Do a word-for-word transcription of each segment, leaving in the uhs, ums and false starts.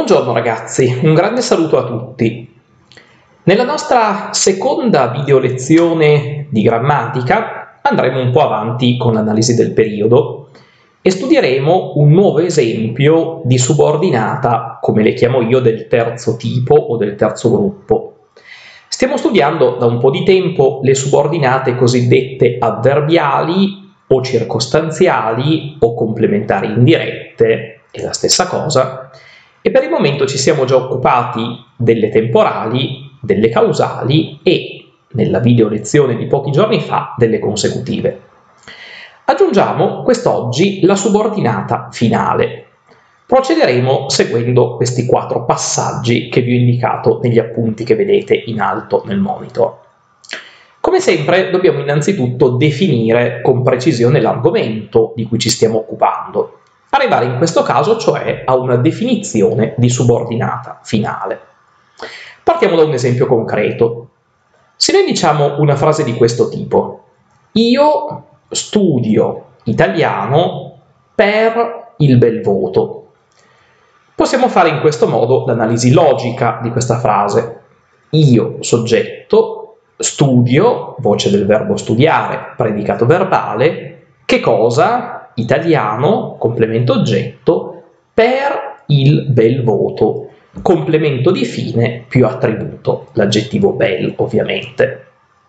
Buongiorno ragazzi, un grande saluto a tutti. Nella nostra seconda video lezione di grammatica andremo un po' avanti con l'analisi del periodo e studieremo un nuovo esempio di subordinata, come le chiamo io, del terzo tipo o del terzo gruppo. Stiamo studiando da un po' di tempo le subordinate cosiddette avverbiali o circostanziali o complementari indirette, è la stessa cosa, e per il momento ci siamo già occupati delle temporali, delle causali e, nella video lezione di pochi giorni fa, delle consecutive. Aggiungiamo quest'oggi la subordinata finale. Procederemo seguendo questi quattro passaggi che vi ho indicato negli appunti che vedete in alto nel monitor. Come sempre dobbiamo innanzitutto definire con precisione l'argomento di cui ci stiamo occupando. Arrivare in questo caso cioè a una definizione di subordinata finale. Partiamo da un esempio concreto. Se noi diciamo una frase di questo tipo: io studio italiano per il bel voto, possiamo fare in questo modo l'analisi logica di questa frase. Io, soggetto, studio, voce del verbo studiare, predicato verbale, che cosa? Italiano, complemento oggetto, per il bel voto, complemento di fine più attributo, l'aggettivo bel ovviamente.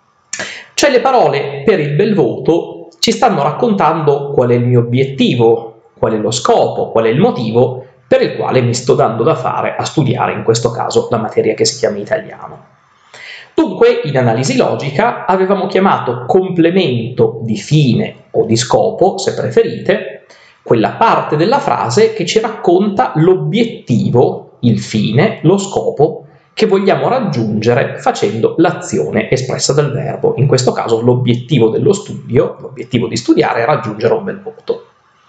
Cioè le parole per il bel voto ci stanno raccontando qual è il mio obiettivo, qual è lo scopo, qual è il motivo per il quale mi sto dando da fare a studiare in questo caso la materia che si chiama italiano. Dunque, in analisi logica avevamo chiamato complemento di fine o di scopo, se preferite, quella parte della frase che ci racconta l'obiettivo, il fine, lo scopo che vogliamo raggiungere facendo l'azione espressa dal verbo. In questo caso l'obiettivo dello studio, l'obiettivo di studiare è raggiungere un bel voto.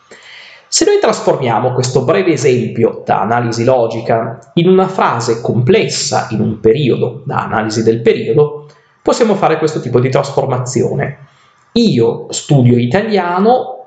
Se noi trasformiamo questo breve esempio da analisi logica in una frase complessa, in un periodo, da analisi del periodo, possiamo fare questo tipo di trasformazione. Io studio italiano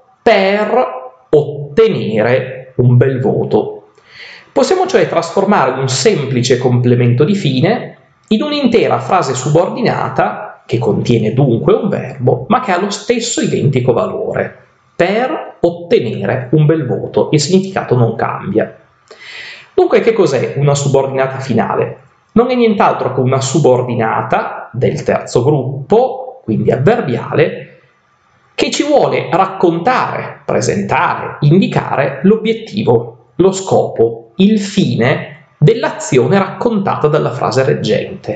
per ottenere un bel voto. Possiamo cioè trasformare un semplice complemento di fine in un'intera frase subordinata, che contiene dunque un verbo, ma che ha lo stesso identico valore. Per ottenere un bel voto, il significato non cambia. Dunque, che cos'è una subordinata finale? Non è nient'altro che una subordinata del terzo gruppo, quindi avverbiale, che ci vuole raccontare, presentare, indicare l'obiettivo, lo scopo, il fine dell'azione raccontata dalla frase reggente.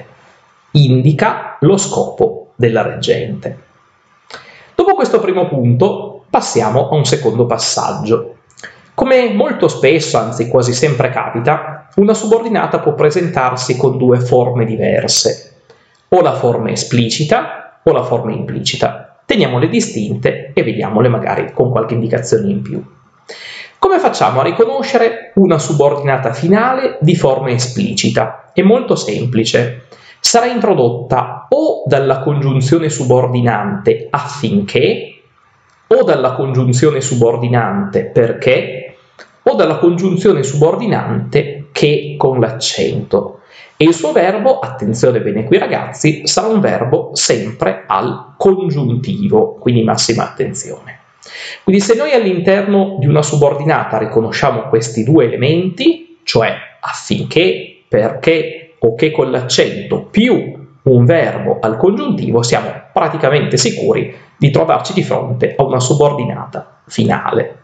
Indica lo scopo della reggente. Dopo questo primo punto, passiamo a un secondo passaggio. Come molto spesso, anzi quasi sempre capita, una subordinata può presentarsi con due forme diverse, o la forma esplicita o la forma implicita. Teniamole distinte e vediamole magari con qualche indicazione in più. Come facciamo a riconoscere una subordinata finale di forma esplicita? È molto semplice. Sarà introdotta o dalla congiunzione subordinante affinché, o dalla congiunzione subordinante perché, o dalla congiunzione subordinante che con l'accento. E il suo verbo, attenzione bene qui ragazzi, sarà un verbo sempre al congiuntivo, quindi massima attenzione. Quindi se noi all'interno di una subordinata riconosciamo questi due elementi, cioè affinché, perché o che con l'accento più un verbo al congiuntivo, siamo praticamente sicuri di trovarci di fronte a una subordinata finale.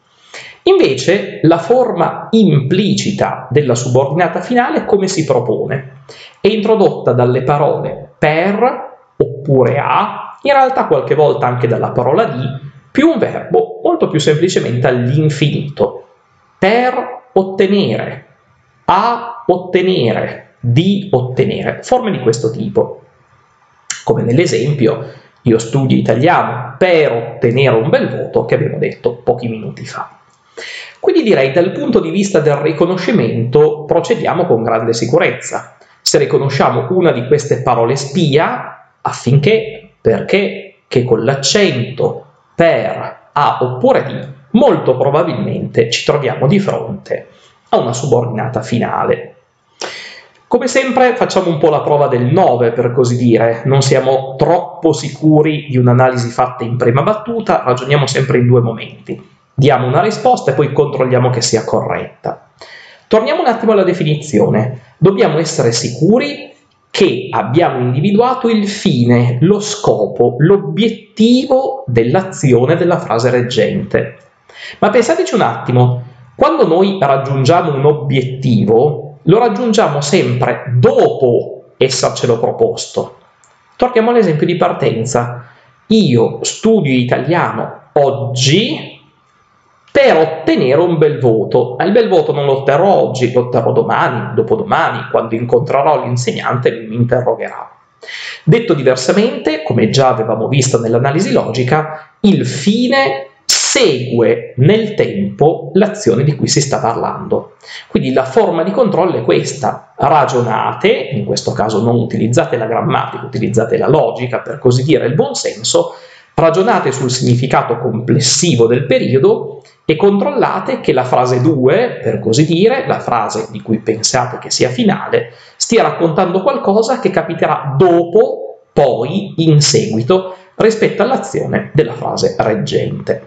Invece la forma implicita della subordinata finale come si propone? È introdotta dalle parole per oppure a, in realtà qualche volta anche dalla parola di, più un verbo molto più semplicemente all'infinito. Per ottenere, a ottenere, di ottenere, forme di questo tipo. Come nell'esempio, io studio italiano per ottenere un bel voto che abbiamo detto pochi minuti fa. Quindi direi dal punto di vista del riconoscimento procediamo con grande sicurezza. Se riconosciamo una di queste parole spia, affinché, perché, che con l'accento, per, a oppure di, molto probabilmente ci troviamo di fronte a una subordinata finale. Come sempre facciamo un po' la prova del nove, per così dire, non siamo troppo sicuri di un'analisi fatta in prima battuta, ragioniamo sempre in due momenti. Diamo una risposta e poi controlliamo che sia corretta. Torniamo un attimo alla definizione. Dobbiamo essere sicuri che abbiamo individuato il fine, lo scopo, l'obiettivo dell'azione della frase reggente. Ma pensateci un attimo, quando noi raggiungiamo un obiettivo, lo raggiungiamo sempre dopo essercelo proposto. Torniamo all'esempio di partenza. Io studio italiano oggi per ottenere un bel voto. Il bel voto non lo otterrò oggi, lo otterrò domani, dopodomani, quando incontrerò l'insegnante e mi interrogherà. Detto diversamente, come già avevamo visto nell'analisi logica, il fine segue nel tempo l'azione di cui si sta parlando. Quindi la forma di controllo è questa: ragionate, in questo caso non utilizzate la grammatica, utilizzate la logica, per così dire il buonsenso, ragionate sul significato complessivo del periodo e controllate che la frase due, per così dire, la frase di cui pensate che sia finale, stia raccontando qualcosa che capiterà dopo, poi, in seguito, rispetto all'azione della frase reggente.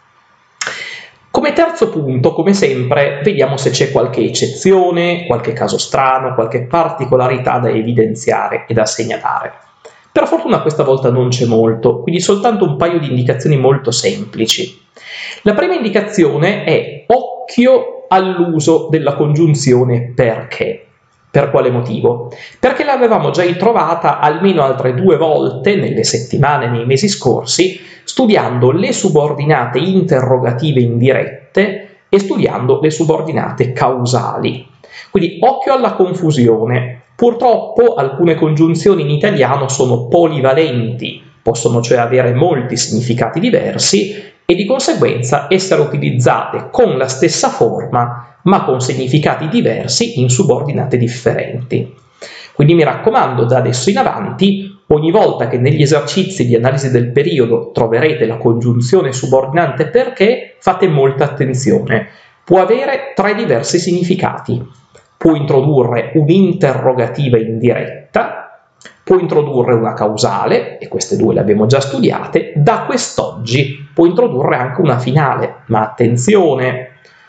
Come terzo punto, come sempre, vediamo se c'è qualche eccezione, qualche caso strano, qualche particolarità da evidenziare e da segnalare. Per fortuna questa volta non c'è molto, quindi soltanto un paio di indicazioni molto semplici. La prima indicazione è occhio all'uso della congiunzione perché. Per quale motivo? Perché l'avevamo già ritrovata almeno altre due volte nelle settimane e nei mesi scorsi, studiando le subordinate interrogative indirette e studiando le subordinate causali. Quindi occhio alla confusione. Purtroppo alcune congiunzioni in italiano sono polivalenti, possono cioè avere molti significati diversi e di conseguenza essere utilizzate con la stessa forma ma con significati diversi in subordinate differenti. Quindi mi raccomando, da adesso in avanti, ogni volta che negli esercizi di analisi del periodo troverete la congiunzione subordinante perché, fate molta attenzione. Può avere tre diversi significati. Può introdurre un'interrogativa indiretta, può introdurre una causale, e queste due le abbiamo già studiate, da quest'oggi può introdurre anche una finale, ma attenzione,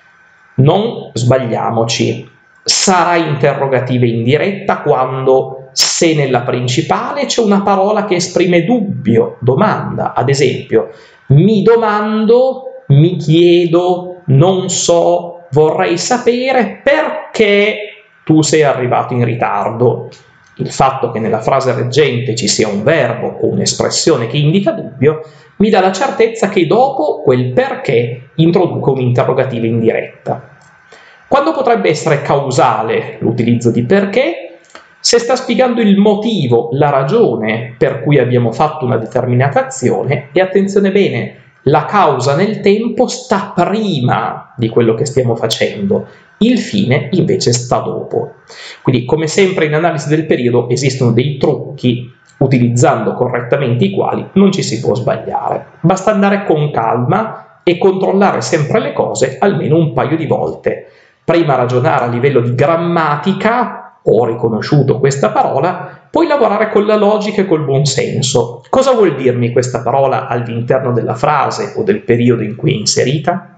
non sbagliamoci, sarà interrogativa indiretta quando, se nella principale c'è una parola che esprime dubbio, domanda, ad esempio, mi domando, mi chiedo, non so, vorrei sapere perché tu sei arrivato in ritardo. Il fatto che nella frase reggente ci sia un verbo o un'espressione che indica dubbio mi dà la certezza che dopo quel perché introduco un'interrogativa indiretta. Quando potrebbe essere causale l'utilizzo di perché? Se sta spiegando il motivo, la ragione per cui abbiamo fatto una determinata azione, e attenzione bene, la causa nel tempo sta prima di quello che stiamo facendo, il fine invece sta dopo. Quindi, come sempre in analisi del periodo, esistono dei trucchi utilizzando correttamente i quali non ci si può sbagliare. Basta andare con calma e controllare sempre le cose almeno un paio di volte. Prima ragionare a livello di grammatica, ho riconosciuto questa parola, poi lavorare con la logica e col buonsenso. Cosa vuol dirmi questa parola all'interno della frase o del periodo in cui è inserita?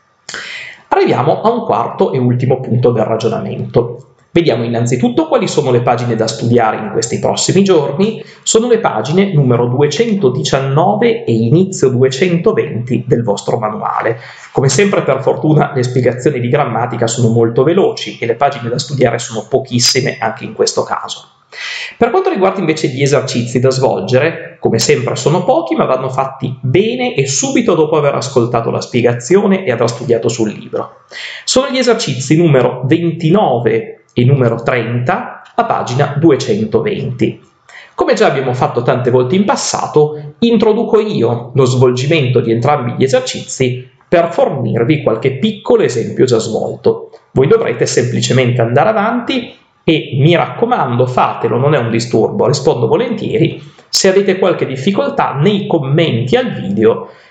Arriviamo a un quarto e ultimo punto del ragionamento. Vediamo innanzitutto quali sono le pagine da studiare in questi prossimi giorni. Sono le pagine numero duecentodiciannove e inizio duecentoventi del vostro manuale. Come sempre, per fortuna, le spiegazioni di grammatica sono molto veloci e le pagine da studiare sono pochissime anche in questo caso. Per quanto riguarda invece gli esercizi da svolgere, come sempre sono pochi, ma vanno fatti bene e subito dopo aver ascoltato la spiegazione e aver studiato sul libro. Sono gli esercizi numero ventinove e numero trenta a pagina duecentoventi. Come già abbiamo fatto tante volte in passato, introduco io lo svolgimento di entrambi gli esercizi per fornirvi qualche piccolo esempio già svolto. Voi dovrete semplicemente andare avanti e, mi raccomando, fatelo, non è un disturbo, rispondo volentieri. Se avete qualche difficoltà, nei commenti al video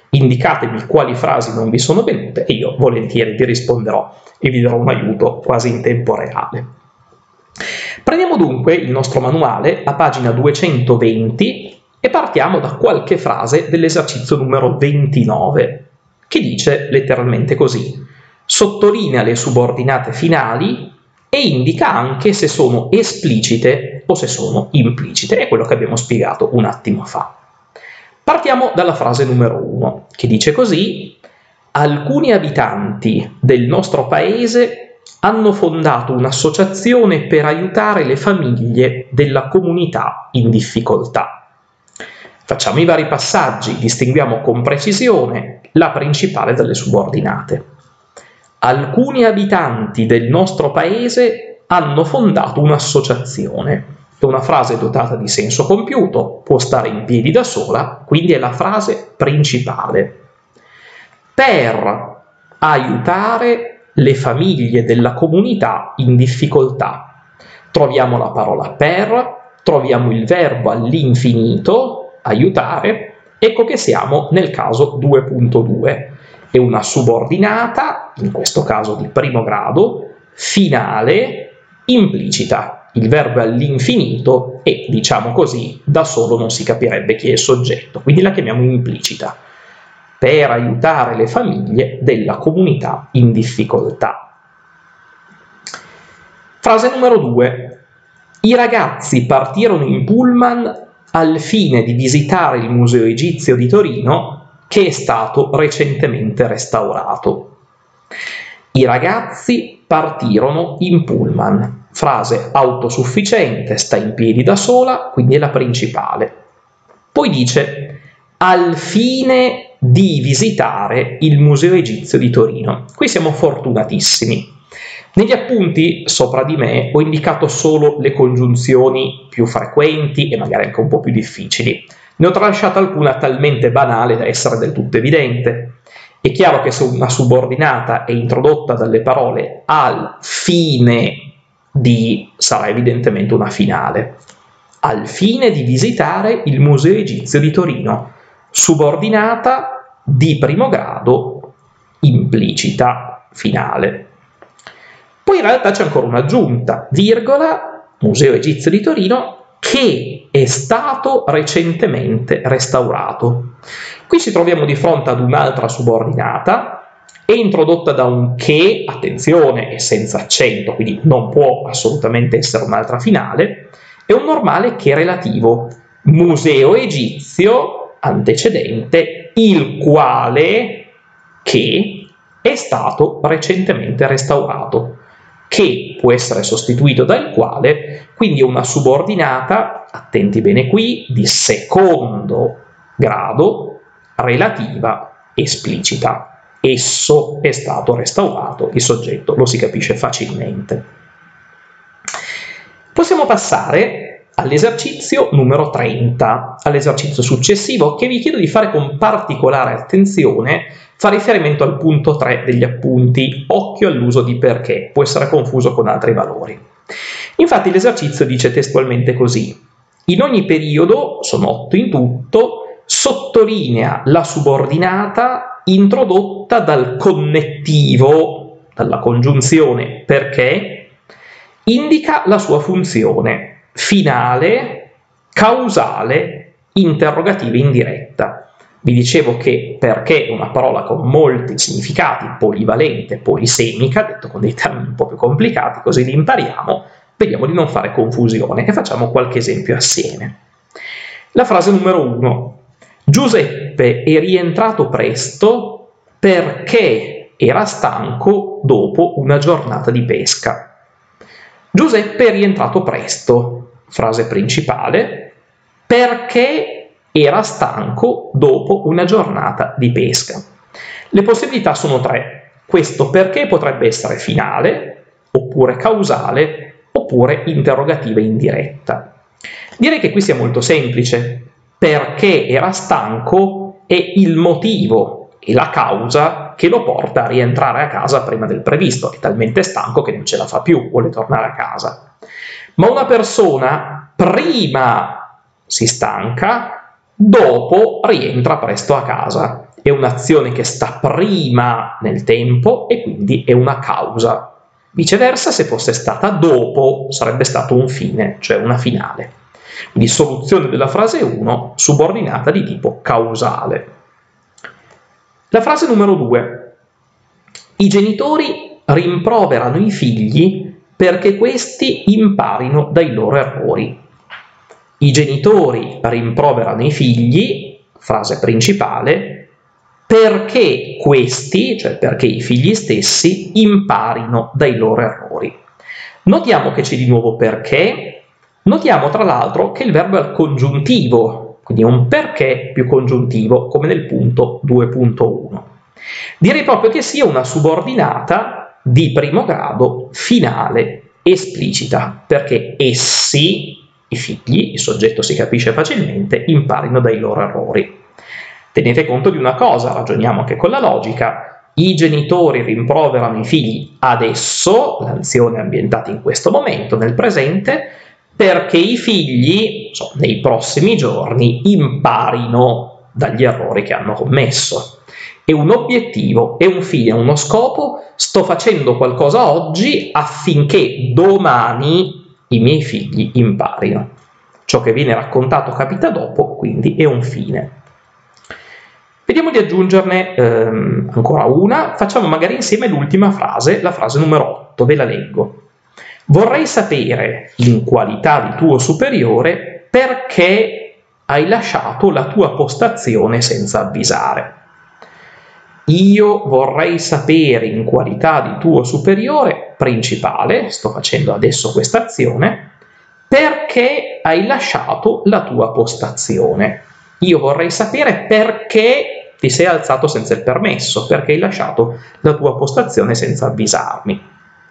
indicatemi quali frasi non vi sono venute e io volentieri vi risponderò e vi darò un aiuto quasi in tempo reale. Prendiamo dunque il nostro manuale a pagina duecentoventi e partiamo da qualche frase dell'esercizio numero ventinove, che dice letteralmente così: sottolinea le subordinate finali e indica anche se sono esplicite o se sono implicite, è quello che abbiamo spiegato un attimo fa. Partiamo dalla frase numero uno, che dice così: alcuni abitanti del nostro paese hanno fondato un'associazione per aiutare le famiglie della comunità in difficoltà. Facciamo i vari passaggi, distinguiamo con precisione la principale dalle subordinate. Alcuni abitanti del nostro paese hanno fondato un'associazione. È una frase dotata di senso compiuto, può stare in piedi da sola, quindi è la frase principale. Per aiutare le famiglie della comunità in difficoltà. Troviamo la parola per, troviamo il verbo all'infinito, aiutare, ecco che siamo nel caso due punto due. È una subordinata, in questo caso di primo grado, finale, implicita. Il verbo è all'infinito e, diciamo così, da solo non si capirebbe chi è il soggetto, quindi la chiamiamo implicita. Per aiutare le famiglie della comunità in difficoltà. Frase numero due. I ragazzi partirono in pullman al fine di visitare il Museo Egizio di Torino, che è stato recentemente restaurato. I ragazzi partirono in pullman. Frase autosufficiente, sta in piedi da sola, quindi è la principale. Poi dice al fine di visitare il Museo Egizio di Torino. Qui siamo fortunatissimi. Negli appunti sopra di me ho indicato solo le congiunzioni più frequenti e magari anche un po' più difficili. Ne ho tralasciata alcuna talmente banale da essere del tutto evidente. È chiaro che se una subordinata è introdotta dalle parole al fine di, sarà evidentemente una finale. Al fine di visitare il Museo Egizio di Torino. Subordinata di primo grado, implicita, finale. Poi in realtà c'è ancora un'aggiunta, virgola, Museo Egizio di Torino, che è stato recentemente restaurato. Qui ci troviamo di fronte ad un'altra subordinata, è introdotta da un che, attenzione, è senza accento, quindi non può assolutamente essere un'altra finale, è un normale che relativo. Museo Egizio, antecedente, il quale, che, è stato recentemente restaurato, che può essere sostituito dal quale, quindi è una subordinata, attenti bene qui, di secondo grado, relativa, esplicita. Esso è stato restaurato, il soggetto lo si capisce facilmente. Possiamo passare all'esercizio numero trenta, all'esercizio successivo, che vi chiedo di fare con particolare attenzione, fa riferimento al punto tre degli appunti, occhio all'uso di perché, può essere confuso con altri valori. Infatti l'esercizio dice testualmente così: in ogni periodo, sono otto in tutto, sottolinea la subordinata introdotta dal connettivo, dalla congiunzione perché, indica la sua funzione finale, causale, interrogativa indiretta. Vi dicevo che perché è una parola con molti significati, polivalente, polisemica, detto con dei termini un po' più complicati, così li impariamo, vediamo di non fare confusione e facciamo qualche esempio assieme. La frase numero uno. Giuseppe è rientrato presto perché era stanco dopo una giornata di pesca. Giuseppe è rientrato presto, frase principale, perché era stanco dopo una giornata di pesca. Le possibilità sono tre. Questo perché potrebbe essere finale, oppure causale, oppure interrogativa indiretta. Direi che qui sia molto semplice. Perché era stanco è il motivo e la causa che lo porta a rientrare a casa prima del previsto. È talmente stanco che non ce la fa più, vuole tornare a casa. Ma una persona prima si stanca, dopo rientra presto a casa. È è un'azione che sta prima nel tempo e quindi è una causa. Viceversa, se fosse stata dopo, sarebbe stato un fine, cioè una finale. Quindi soluzione della frase uno, subordinata di tipo causale. La frase numero due. I genitori rimproverano i figli perché questi imparino dai loro errori. I genitori rimproverano i figli, frase principale, perché questi, cioè perché i figli stessi, imparino dai loro errori. Notiamo che c'è di nuovo perché, notiamo tra l'altro che il verbo è al congiuntivo, quindi è un perché più congiuntivo, come nel punto due punto uno. Direi proprio che sia una subordinata di primo grado, finale, esplicita, perché essi, i figli, il soggetto si capisce facilmente, imparino dai loro errori. Tenete conto di una cosa, ragioniamo anche con la logica, i genitori rimproverano i figli adesso, l'azione è ambientata in questo momento, nel presente, perché i figli, so, nei prossimi giorni, imparino dagli errori che hanno commesso. È un obiettivo, è un fine, uno scopo, sto facendo qualcosa oggi affinché domani i miei figli imparino. Ciò che viene raccontato capita dopo, quindi è un fine. Vediamo di aggiungerne ehm, ancora una, facciamo magari insieme l'ultima frase, la frase numero otto, ve la leggo. Vorrei sapere, in qualità di tuo superiore, perché hai lasciato la tua postazione senza avvisare. Io vorrei sapere, in qualità di tuo superiore, principale, sto facendo adesso questa azione, perché hai lasciato la tua postazione. Io vorrei sapere perché ti sei alzato senza il permesso, perché hai lasciato la tua postazione senza avvisarmi.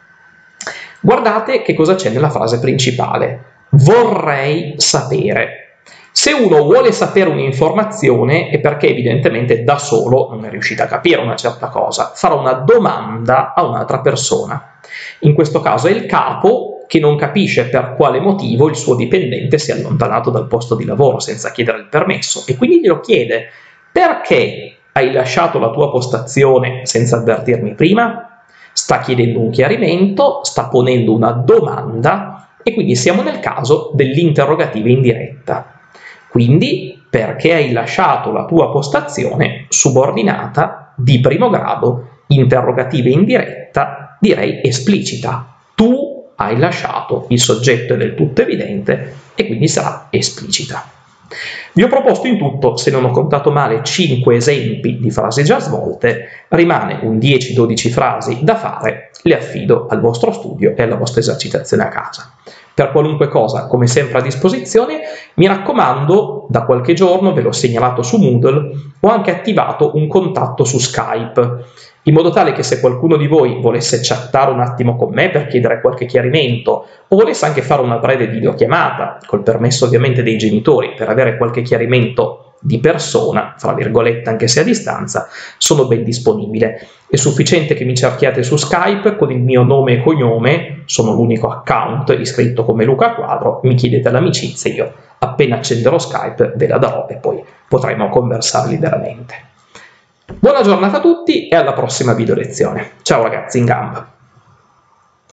Guardate che cosa c'è nella frase principale. Vorrei sapere. Se uno vuole sapere un'informazione è perché evidentemente da solo non è riuscito a capire una certa cosa, farà una domanda a un'altra persona. In questo caso è il capo che non capisce per quale motivo il suo dipendente si è allontanato dal posto di lavoro senza chiedere il permesso e quindi glielo chiede: perché hai lasciato la tua postazione senza avvertirmi prima? Sta chiedendo un chiarimento, sta ponendo una domanda e quindi siamo nel caso dell'interrogativa indiretta. Quindi, perché hai lasciato la tua postazione subordinata di primo grado, interrogativa indiretta, direi esplicita. Tu hai lasciato, il soggetto è del tutto evidente e quindi sarà esplicita. Vi ho proposto in tutto, se non ho contato male, cinque esempi di frasi già svolte, rimane un dieci dodici frasi da fare, le affido al vostro studio e alla vostra esercitazione a casa. Per qualunque cosa, come sempre a disposizione, mi raccomando, da qualche giorno, ve l'ho segnalato su Moodle, ho anche attivato un contatto su Skype, in modo tale che se qualcuno di voi volesse chattare un attimo con me per chiedere qualche chiarimento, o volesse anche fare una breve videochiamata, col permesso ovviamente dei genitori, per avere qualche chiarimento di persona, fra virgolette anche se a distanza, sono ben disponibile. È sufficiente che mi cerchiate su Skype con il mio nome e cognome, sono l'unico account iscritto come Luca Quadro, mi chiedete l'amicizia, io appena accenderò Skype ve la darò e poi potremo conversare liberamente. Buona giornata a tutti e alla prossima video lezione. Ciao ragazzi, in gamba!